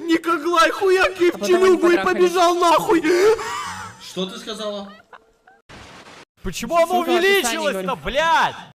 Никоглай, хуяки в челюгу и побежал нахуй. Что ты сказала? Почему оно увеличилось-то, блядь?